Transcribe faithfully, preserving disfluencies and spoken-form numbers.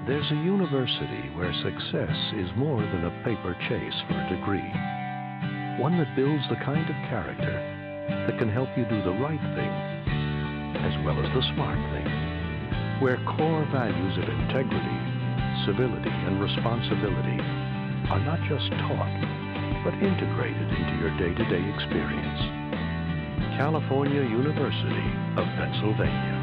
There's a university where success is more than a paper chase for a degree. One that builds the kind of character that can help you do the right thing as well as the smart thing. Where core values of integrity, civility, and responsibility are not just taught, but integrated into your day-to-day experience. California University of Pennsylvania.